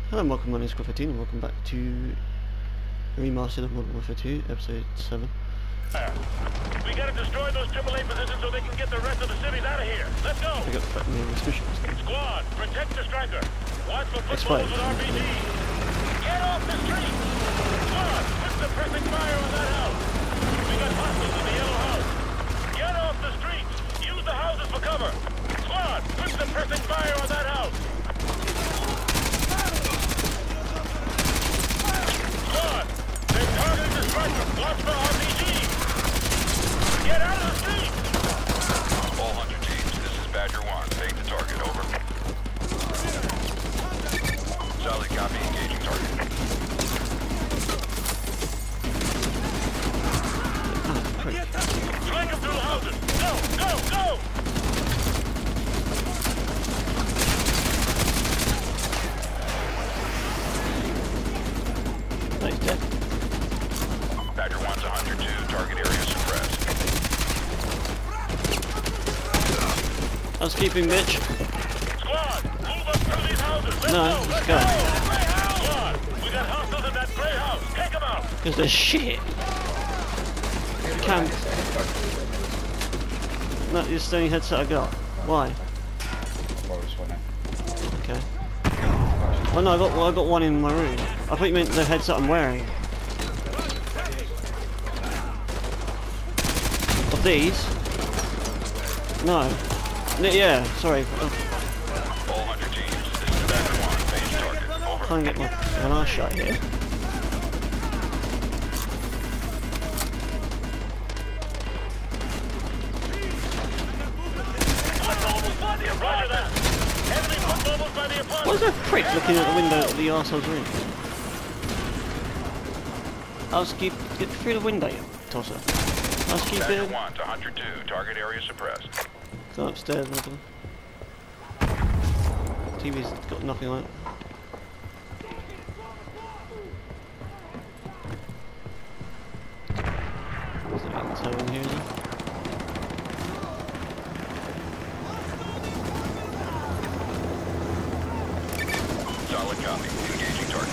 Hello and welcome, my name is Squad 13 and welcome back to Remastered of Modern Warfare 2, Episode 7. We gotta destroy those AAA positions so they can get the rest of the cities out of here. Let's go! I got the nearest mission. Squad, protect the striker. Watch for footballs with RPGs. Get off the street! Squad, put the perfect fire on that house. We got hostiles in the yellow house. Get off the streets. Use the houses for cover. Squad, put the perfect fire on that house. Squad, they're targeting the striker. Watch for RPGs. Get out of the street! All Hunter teams, this is Badger 1. Fade the target, over. Solid copy, engaging target. Drag him through the houses! Go! Go! Go! Nice, dead. Badger 1 to Hunter 2, target area suppressed. Housekeeping, bitch. Squad, move up through these houses! Let's No, go! let's go. Squad, we got hostiles in that gray house! Take them out! Because they're shit. Camp. No, it's the only headset I got. Why? Okay. Oh no, I got one in my room. I thought you meant the headset I'm wearing. Of these? No. Yeah, sorry. All Hunter teams, this is Badger 1. Fade the target, over. Try and get my arse shot here. Roger that! Enemy foot mobiles by the apartment! Why is there a prick looking out the window of the arsehole's room? Housekeep, get through the window, you tosser. Badger Housekeeping. 1 to Hunter 2, target area suppressed. Go upstairs, nothing. TV's got nothing on it. There's nothing to tell in here, is there? Solid copy, engaging target.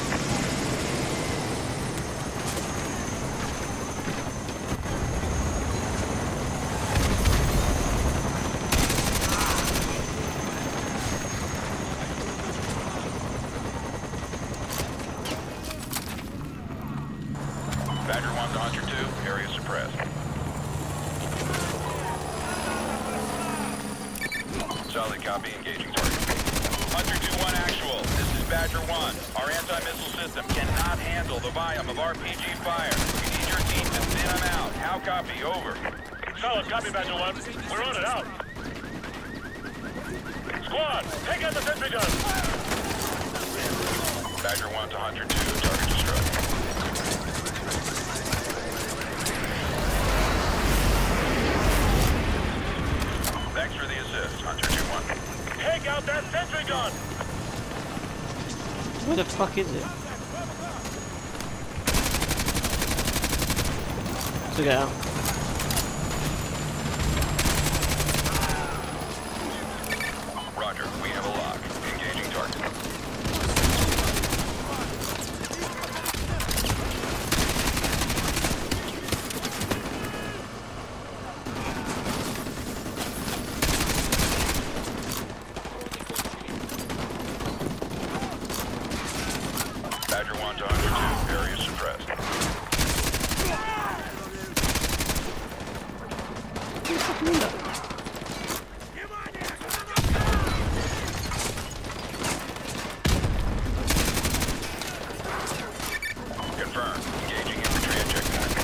Badger 1 to Hunter 2, area suppressed. Solid copy, engaging target. Hunter 2-1 actual, this is Badger 1. Our anti-missile system cannot handle the volume of RPG fire. We need your team to thin them out. How copy, over. Solid copy, Badger 1. We're on it, out. Squad, take out the sentry gun. Badger 1 to Hunter 2, target destroyed. Thanks for the assist, Hunter 2-1. Take out that sentry gun. Where the fuck is it? Took it out. Roger, we have a lock. Engaging target. Badger 1 to Hunter 2, area suppressed. Where's the fucking window? Confirmed. Engaging infantry at checkpoint.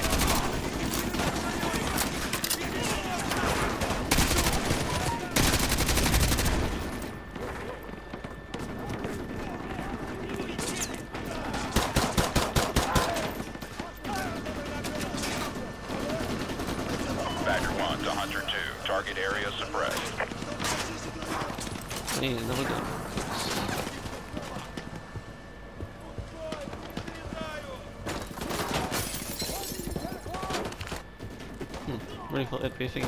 Badger 1 to Hunter 2. Target area suppressed. I need another gun. Really thought there'd be a thing.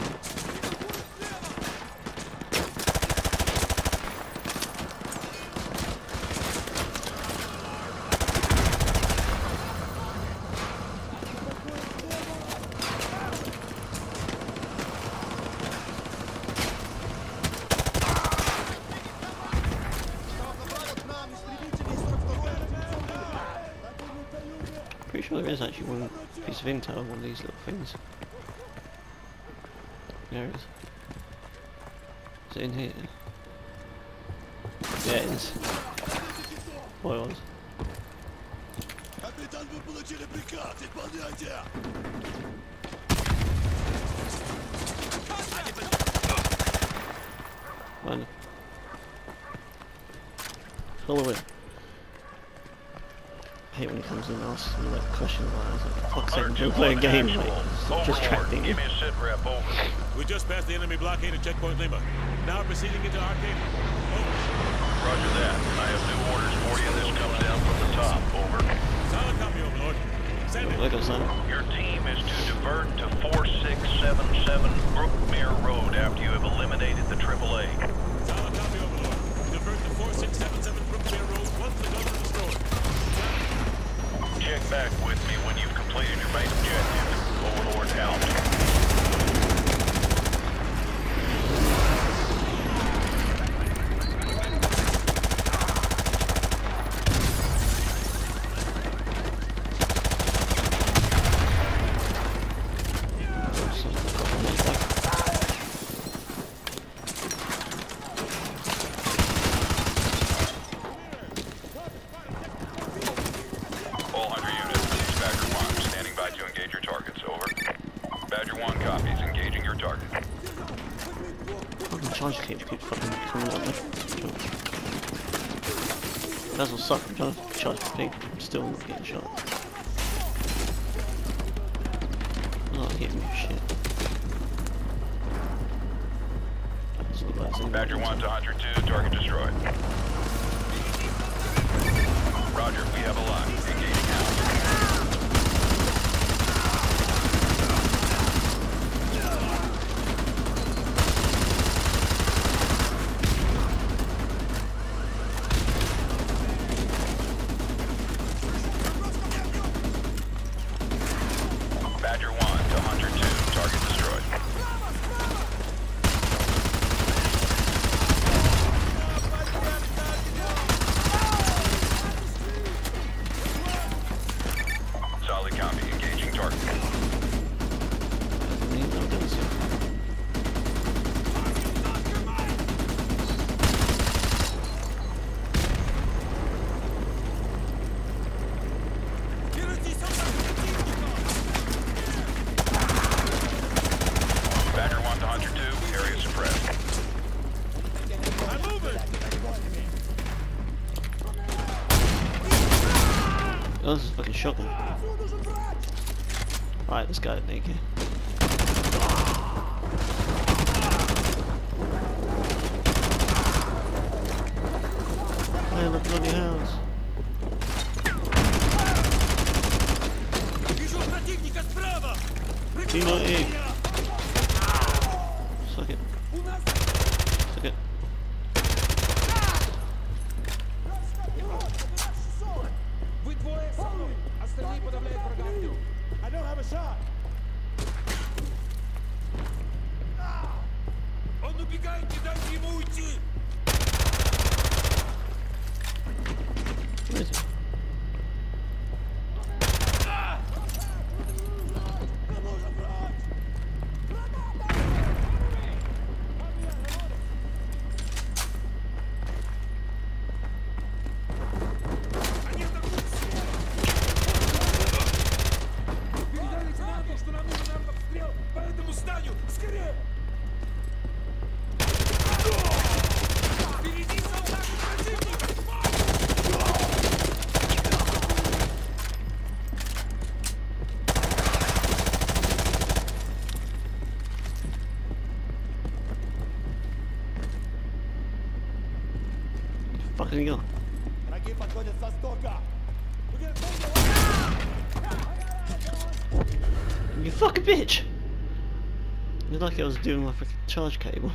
pretty sure there is actually one piece of intel on one of these little things. There it is. Is it in here? Yeah, it is. What it was. Капитан, вы получили приказ, исполняйте! Run. Follow it. I hate when he comes in and asks me like questions like that. Like, fuck's sake, I'm trying to play a game, like, stop distracting me. Give me a sit rep, over. We just passed the enemy blockade at checkpoint Lima. Now proceeding into arcade. Over. Roger that. I have new orders for you. This comes down from the top, over. Solid copy, Overlord. Send it. Look at that. Your team is to divert to 4677 Brookmere Road after you have eliminated the AAA. Solid copy, Overlord. Divert to 4677 Brookmere Road once the gun is destroyed. Check back with me when you've completed your main objective. Overlord out. All 100 units, this is Badger 1, standing by to engage your targets, over. Badger 1 copies, engaging your target. Fucking charge cage keeps fucking coming up there. That's what sucks, I'm trying to charge the pig, I'm still not getting shot. I'm not hitting me shit. Badger 1 to Hunter 2, target destroyed. Roger, we have a line. Engaging now. Badger 1 to Hunter 2, target destroyed. Solid copy, engaging target. Badger 1 to Hunter 2, area suppressed. I'm moving! Oh, this is fucking shocking. Alright, let's go, naked. Hey, look, bloody house. Вижу противника справа! Timo egg. Suck it. Suck it. Вы двое со мной! Остальные подавляют врага огнем! I don't have a shot! Он убегает, не дайте ему уйти! Where is it? Они атакуют! Передай лейтенанту, что нам нужен артобстрел по этому зданию! Скорее! Впереди солдаты противника! Fucking you go. Враги подходят с востока! You fucking bitch! You're lucky I was doing my fucking charge cable.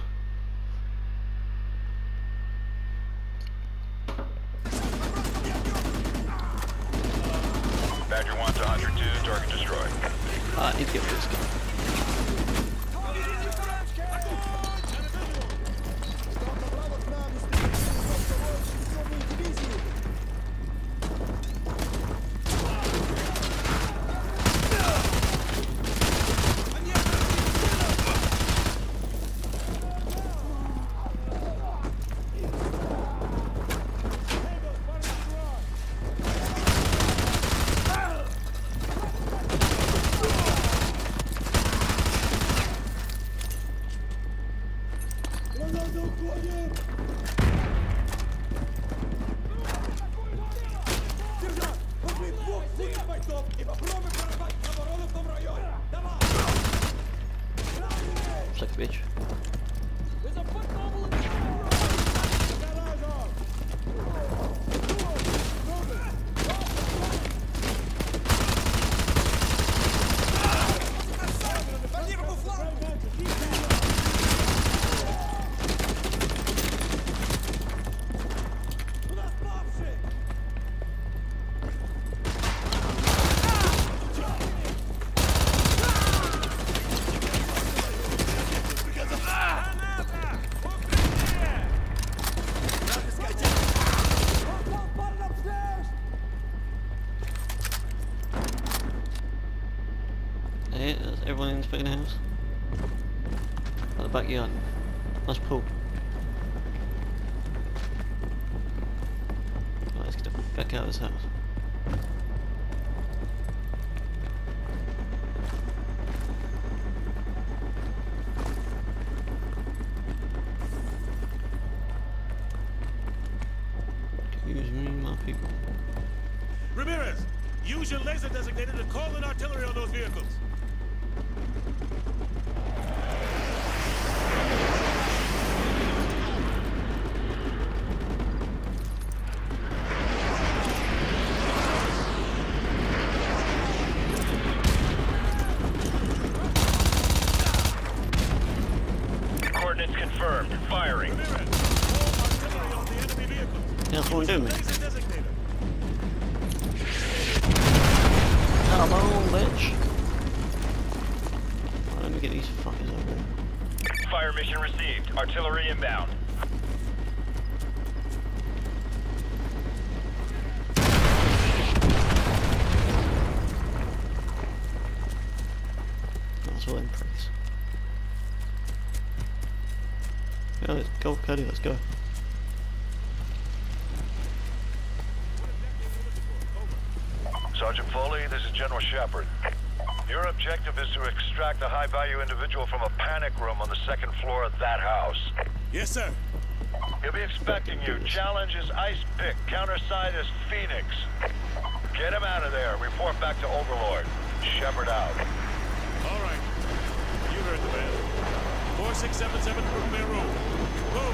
Badger 1 to Hunter 2, target destroyed. I need to get rid of this guy. И попробуй прорвать оборону в том районе. Давай! Suck bitch. There's a foot bubble in the Hey, that's everyone in the fucking house. At the backyard. Nice pool. Right, let's get the fuck out of this house. Excuse me, my people. Ramirez, use your laser designator to call in artillery on those vehicles. Coordinates confirmed. Firing. Ramirez, call artillery on the enemy vehicles. Yeah, that's what I'm doing, man. Laser designator. Come on, bitch. Right, let me get these fuckers over here. Fire mission received. Artillery inbound. That's all in pricks. Yeah, let's go, Cody, let's go. Sergeant Foley, this is General Shepard. Your objective is to extract a high-value individual from a panic room on the second floor of that house. Yes, sir. He'll be expecting you. Challenge is Ice Pick. Counterside is Phoenix. Get him out of there. Report back to Overlord. Shepard out. All right. You heard the man. 4677 Brookmere Road. Move.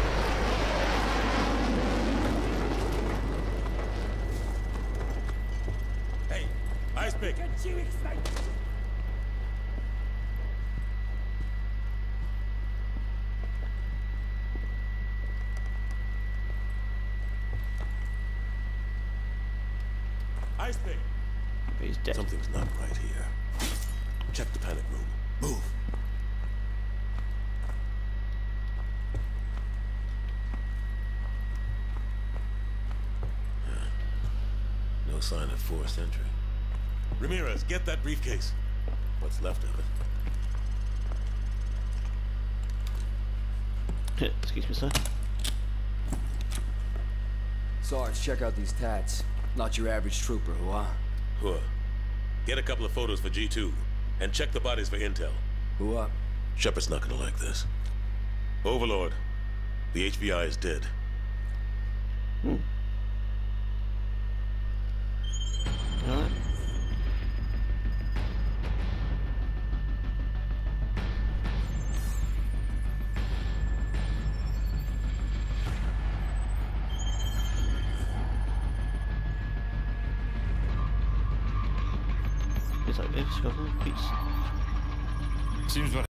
Hey, Ice pick. Ice pick. He's dead. Something's not right here. Check the panic room. Move. No sign of forced entry. Ramirez, get that briefcase. What's left of it? Excuse me, sir. Sarge, check out these tats. Not your average trooper, huh? Huh. Get a couple of photos for G2, and check the bodies for intel. Who up? Shepard's not gonna like this. Overlord, the HVI is dead. Alright. It's like this, peace. Seems what